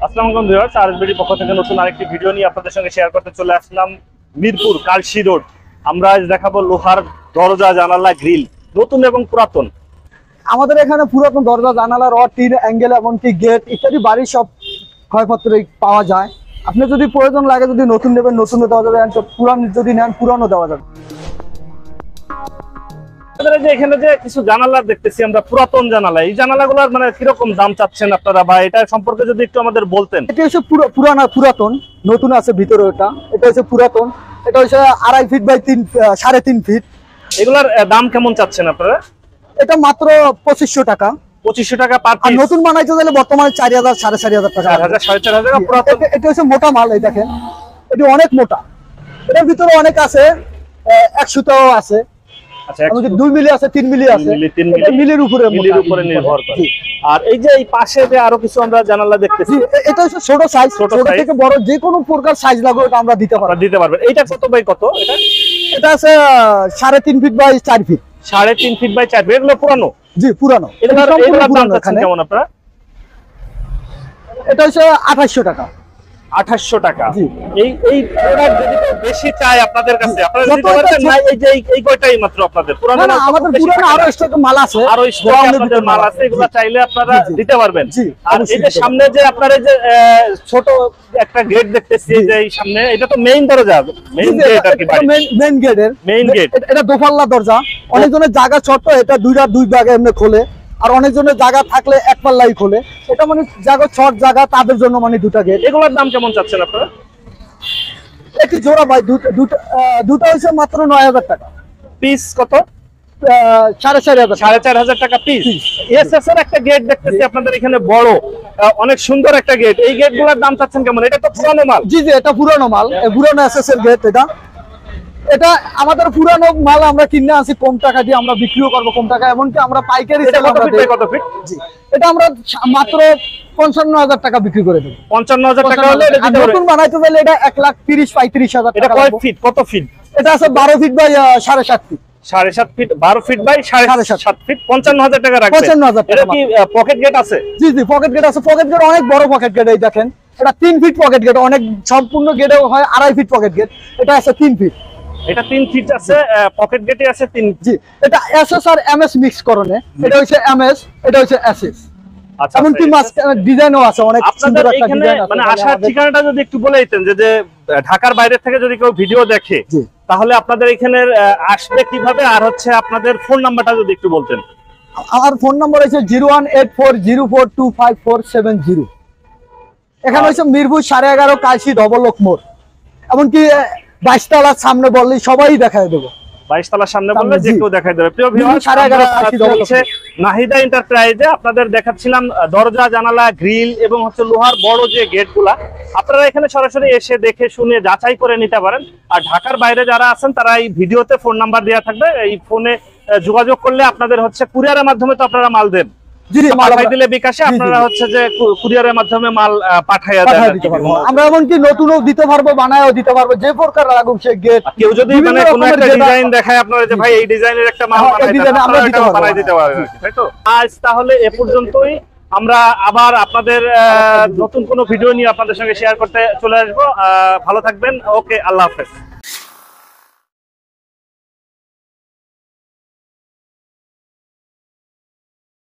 আসসালামু আলাইকুম ভিউয়ার্স, আরএসবিডি পক্ষ থেকে নতুন আরেকটি ভিডিও নিয়ে আপনাদের সঙ্গে শেয়ার করতে চলে আসলাম মিরপুর কালশি রোড। আমরা আজ দেখাবো লোহার দরজা জানালা গ্রিল, নতুন এবং পুরাতন। আমাদের এখানে পুরাতন দরজা জানালা রড টিন অ্যাঙ্গেল এমনকি গেট ইত্যাদি বাড়ির সব ক্ষয়পত্র পাওয়া যায়। আপনি যদি প্রয়োজন লাগে, যদি নতুন নেবেন নতুনও দেওয়া যাবে, পুরান যদি নেন পুরানো দেওয়া যাবে। এখানে যে কিছু জানালা দেখতেছি আমরা, পুরাতন জানালা, এই জানালাগুলোর মানে কিরকম দাম চাচ্ছেন আপনারা, বা এটা সম্পর্কে যদি একটু আমাদের বলতেন। এটা হচ্ছে পুরাতন, নতুন আছে ভিতরে। এটা হচ্ছে পুরাতন, এটা হচ্ছে 2.5 ফিট বাই 3.5 ফিট। এগুলার দাম কেমন চাচ্ছেন আপনারা? এটা মাত্র 2500 টাকা। 2500 টাকা পার পিস। নতুন বানাইতে গেলে বর্তমানে 4000 4,500 টাকা। 4,500 টাকা পুরাতন। এটা হচ্ছে মোটা মাল, এই দেখেন এটা অনেক মোটা। এটার ভিতরে অনেক আছে, 100টাও আছে। আচ্ছা, 2 মিলি আছে, 3 মিলি আছে। মিলির উপরে নির্ভর করে। আর এই যে এই পাশে যে আরো কিছু আমরা জানালা দেখতেছি, এটা হচ্ছে ছোট সাইজ, ছোট থেকে বড় যে কোনো প্রকার সাইজ লাগবে এটা আমরা দিতে পারবো। এইটা কত বাই কত? এটা আছে 3.5 feet by 4 feet. 3.5 feet by 4 feet. এগুলো পুরানো? জি পুরানো। এগুলোর দাম কেমন আপনারা? এটা হচ্ছে 2800 টাকা। 2800 টাকা। এই প্রোডাক্ট যদি বেশি চাই আপনাদের কাছে, আপনারা দিতে পারবেন না? এই যে এই কয়টাই মাত্র আপনাদের পুরানো? না, আমাদের পুরানো আরো স্টক মাল আছে, আরো স্টক আপনাদের মাল আছে, এগুলো চাইলে আপনারা দিতে পারবেন। আর এই যে সামনে যে আপনারা এই যে ছোট একটা গেট দেখতেছি, যে এই সামনে, এটা তো মেইন দরজা, মেইন গেট আর কি, মেইন গেটের মেইন গেট। এটা দোপাল্লা দরজা। অনেকজনের জায়গা ছোট, এটা দুই ভাগে এমনি খোলে। আর অনেকজনের জায়গা থাকলে এক পাল্লাই খোলে। এটা মানে জায়গা ছোট জায়গা, তাদের জন্য মানে দুটা গেট। এগুলোর দাম কেমন চাচ্ছেন আপনারা? একটি জোড়া ভাই, দুটো হচ্ছে মাত্র 9000 টাকা পিস। কত? 4,500 টাকা পিস। এসএস এর একটা গেট দেখতেছি আপনাদের এখানে, বড় অনেক সুন্দর একটা গেট। এই গেটগুলোর দাম চাচ্ছেন কেমন? এটা তো পুরানো মাল। জি, এটা পুরানো মাল, পুরানো এসএস এর গেট। এটা আমাদের পুরানো মাল, আমরা কিনে আনছি কম টাকা দিয়ে, আমরা বিক্রিও করবো কম টাকা। এমনকি আমরা পাইকারি সেল আমরা দেই। কত ফিট? জি, এটা আমরা মাত্র 55,000 টাকা বিক্রি করে দেব। 55,000 টাকা হলে এটা দিতে পারবেন। নতুন বানাইতে চাইলে এটা 1,30,000-35,000 এটা টাকা। কয় ফিট? কত ফিট? এটা আছে 12 feet by 7.5 feet. 7.5 feet, 12 feet by 7.5 feet. 55,000 টাকা রাখবেন। 55,000 টাকা। এটা কি পকেট গেট আছে? জি, পকেট গেট আছে। পকেট গেট অনেক বড় পকেট গেট। এই দেখেন, এটা 3 ফিট পকেট গেট। অনেক সম্পূর্ণ গেটেও হয় 2.5 ফিট পকেট গেট। এটা আছে 3 ফিট। এটা 3 ফিট আছে, পকেট গেটে আছে 3। জি, এটা এসএস আর এমএস মিক্স করনে। এটা হচ্ছে এমএস, এটা হচ্ছে এসএস। আচ্ছা, এমনকি ডিজাইনও আছে, অনেক সুন্দর একটা ডিজাইন আছে। মানে আসার ঠিকানাটা যদি একটু বলে দিতেন, যে ঢাকার বাইরে থেকে যদি কেউ ভিডিও দেখে, তাহলে আপনাদের এখানে আসবে কিভাবে, আর হচ্ছে আপনাদের ফোন নাম্বারটা যদি একটু বলতেন। আমার ফোন নাম্বার হচ্ছে 01840425470। এখানে হচ্ছে মিরপুর 11.5 কালশি ডবল লোক মোড়। এমনকি 22 তলার সামনে বললেই সবাই দেখায় দেবো। 22 তলার সামনে বললে যে কেউ দেখাই দেবে। প্রিয় ভিউয়ার্স, নাহিদা এন্টারপ্রাইজে আপনাদের দেখাচ্ছিলাম দরজা জানালা গ্রিল এবং হচ্ছে লোহার বড় যে গেটগুলা। আপনারা এখানে সরাসরি এসে দেখে শুনে যাচাই করে নিতে পারেন। আর ঢাকার বাইরে যারা আছেন, তারা এই ভিডিওতে ফোন নাম্বার দেওয়া থাকবে, এই ফোনে যোগাযোগ করলে আপনাদের হচ্ছে কুরিয়ারের মাধ্যমে তো আপনারা মাল দেন। দিলে বিকাশে আপনারা হচ্ছে যে কুরিয়ারের মাধ্যমে মাল পাঠাইয়া দেন। আমরা এমনকি নতুনও দিতে পারবো, বানায়ও দিতে পারবো, যে প্রকার লাগুক সে গেট। কেউ যদি মানে কোনো একটা ডিজাইন দেখায় আপনারা, যে ভাই এই ডিজাইনের একটা মাল আমরা বানাই দিতে পারবো, তাই তো? আজ তাহলে এ পর্যন্তই। আমরা আবার আপনাদের নতুন কোনো ভিডিও নিয়ে আপনাদের সঙ্গে শেয়ার করতে চলে আসবো। ভালো থাকবেন। ওকে, আল্লাহ হাফেজ।